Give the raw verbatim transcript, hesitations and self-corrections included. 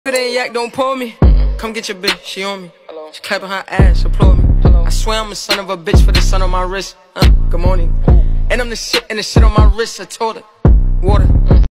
If it ain't yak, don't pull me. Come get your bitch, she on me. She clapping her ass, applaud me. I swear I'm a son of a bitch for the sun on my wrist. Uh, good morning. And I'm the shit and the shit on my wrist. I told her. Water.